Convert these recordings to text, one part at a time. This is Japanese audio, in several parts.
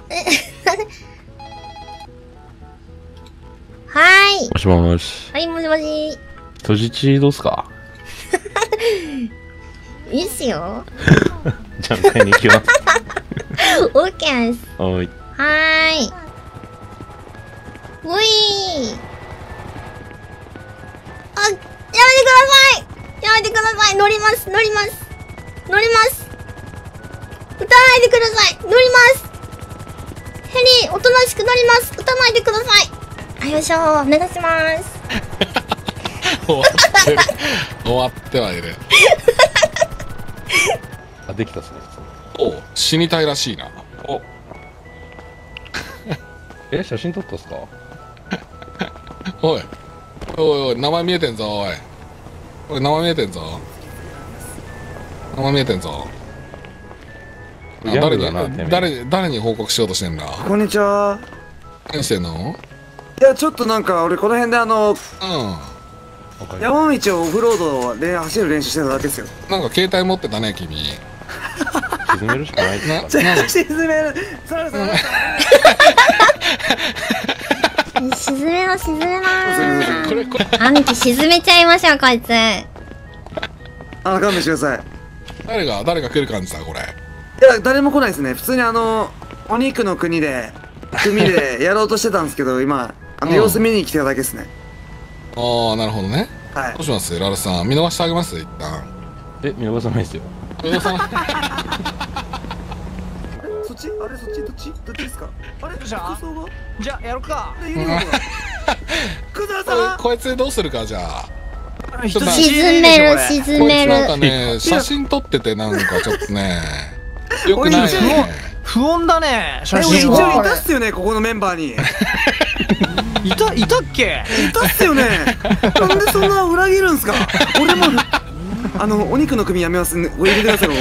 はい。 もしもし。 はい、もしもし。 人質どうすか？ いいっすよ。 じゃあ、買いに行きます。 オッケーです。 はい。 はーい。ういー。あ、やめてください。やめてください。乗ります。乗ります。乗ります。撃たないでください。乗ります。ヘリ、おとなしく乗ります。撃たないでください。あ、よいしょ。お願いします。 終わってる。終わってはいる。 あ、できたっすね。 おう、死にたいらしいな。 お写真撮ったっすか？ おい。おいおい、名前見えてんぞ、おい。おい、名前見えてんぞ。名前見えてんぞ。誰に報告しようとしてんだ？ こんにちは。 何してんの？ いや、ちょっとなんか俺この辺で山道をオフロードで走る練習してただけですよ。 なんか携帯持ってたね、君。 沈めるしかないですか？ 沈める。 沈めろ、沈めろー。 これ。 兄貴沈めちゃいましょう、こいつ。 勘弁してください。 誰が来る感じだ、これ。 いや、誰も来ないですね。普通にお肉の組でやろうとしてたんですけど、今、様子見に来てただけですね。 ああ、なるほどね。 はい。 どうしますラルさん、見逃してあげます一旦。 見逃さないですよ。 見逃さない。 そっちどっちですか？あれ、服装がじゃあやろうか。 クザさん、 こいつどうするか、じゃあ。 沈める、沈こいつなんかめる。 ね、写真撮っててなんかちょっとね、よくないね。 不穏だね、写一真応いたっすよね、ここのメンバーに。 いたっけ？ いたっすよね。なんでそんな裏切るんすか？俺もお肉の組やめますね。入れてください。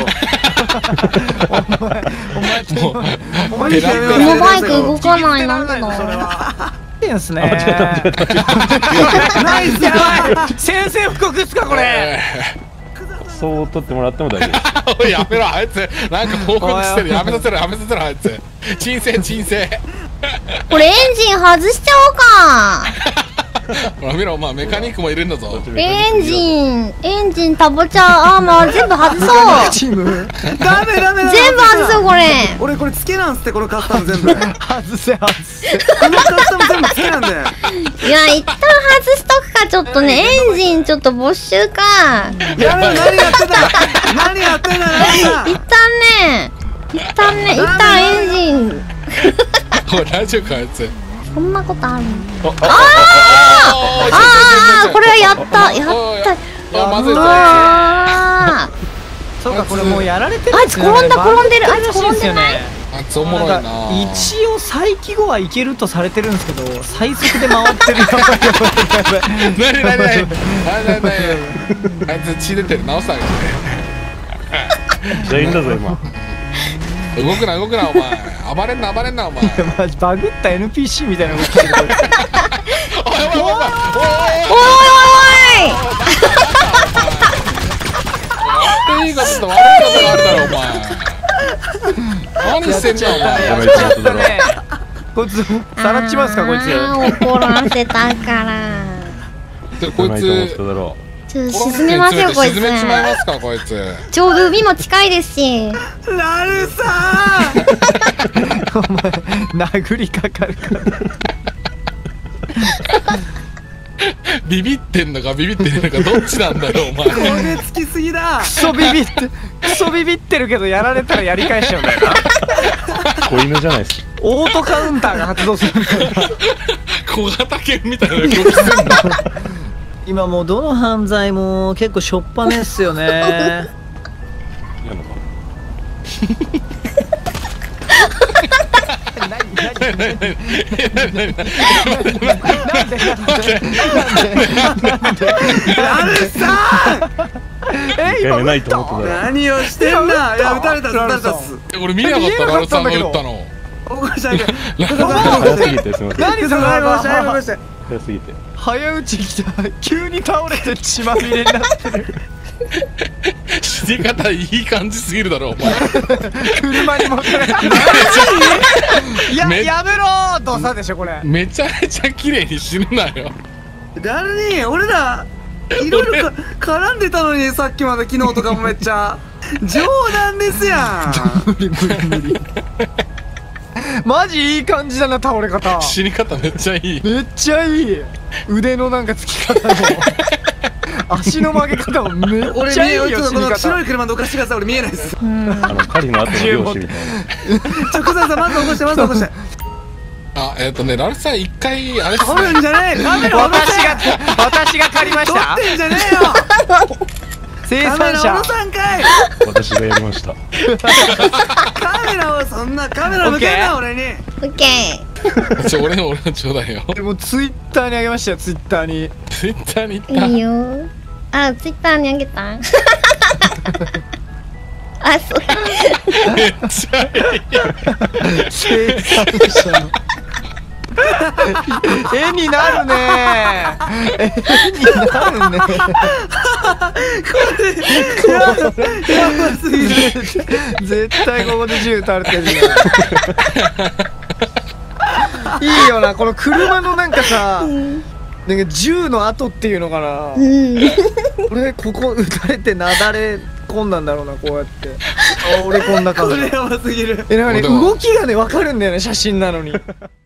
このバイク動かない、なんでだ。 ですね。ナイスやばい。宣戦布告っすかこれ。 そう撮ってもらっても大丈夫。 おい、やめろ、あいつなんか報告してる。やめさせろ、あいつ。鎮静。 これエンジン外しちゃおうか。 ほら見ろ、お前メカニックもいるんだぞ。 エンジンタボちゃん、全部外そう。 チームダメ全部外そう、これ。 俺これ付けなんすって、このカスタム全部。 外せ。 このカスタム全部付けなんで。 いや、一旦外しとくか、ちょっとね。エンジンちょっと没収か。 何やってんだ。 一旦エンジン。 おい、大丈夫か、あいつ。 そんなことあるの？これはやった。 まずいぞ。 そうか、これもうやられてる。 あいつ転んでる。あいつ転んでない？ あいつおもろいな。 一応再起後はいけるとされてるんですけど、最速で回ってる。 何あいつ血出てる、直してあげて。 全員だぞ今。 動くな、お前。暴れんな、お前。 マジバグった NPC みたいな動きしてる。 おい。いいことと悪いことがあるだろ、お前。何してんだ、お前。 こいつさらっちますか、こいつ。 怒らせたから。 こいつちょっと沈めますよ、こいつ。 沈めちまいますか、こいつ。 ちょうど海も近いですし。 ラルさお前殴りかかるから。 ビビってんのかどっちなんだよ、お前。 これつきすぎだ。 クソビビってるけど、やられたらやり返しちゃうんだよな。 子犬じゃないっす。 オートカウンターが発動するんだよ。 小型犬みたいな動きすんだ。 今もうどの犯罪も結構しょっぱねっすよね。 今ないと思ってた。 何をしてんだ。いや、撃たれたっす。 俺見なかった、ラルさんが撃ったの。 早すぎてすみません。 何それ。 早すぎて。 早打ち来た。急に倒れて血まみれになってる。 死に方いい感じすぎるだろお前。 車に持ってないやめろーとさでしょこれ。 めちゃめちゃ綺麗に死ぬなよ。 誰に俺らいろいろ絡んでたのに、さっきまで昨日とかもめっちゃ冗談ですやん。 無理マジいい感じだな倒れ方。 死に方めっちゃいい。 めっちゃいい。腕のなんかつき方も足の曲げ方もめっ俺ちゃいいよ。 ちょっとこの死に方白い車どかしてください。俺見えないです。 狩りの後の漁師みたいな。 小沢さんまず起こしてまず起こして。 あ、ラルフさん一回あれです撮るんね。 じゃねえ。カメラ下ろせ。 私が借りまし撮た。 ってんじゃねえよ。 生カメラ産者下ろさんかい。 私がやりました。 カメラをそんなカメラ向けんな俺に。 オッケ俺のちょうだいよ。 でもツイッターにあげましたよ。ツイッターに。 ツイッターに行った。 ー。いいよ。あ、ツイッターにあげた。あ、そう。 めっちゃいい。 生産者の絵になるね。絵になるね。 やばすぎる。 絶対ここで銃撃たれてるじゃん。いいよなこの車のなんかさ、なんか銃の跡っていうのかな。俺ここ撃たれてなだれ込んだんだろうな、こうやって。あ、俺こんな感じ。 これやばすぎる。 なんかね動きがね分かるんだよね、写真なのに。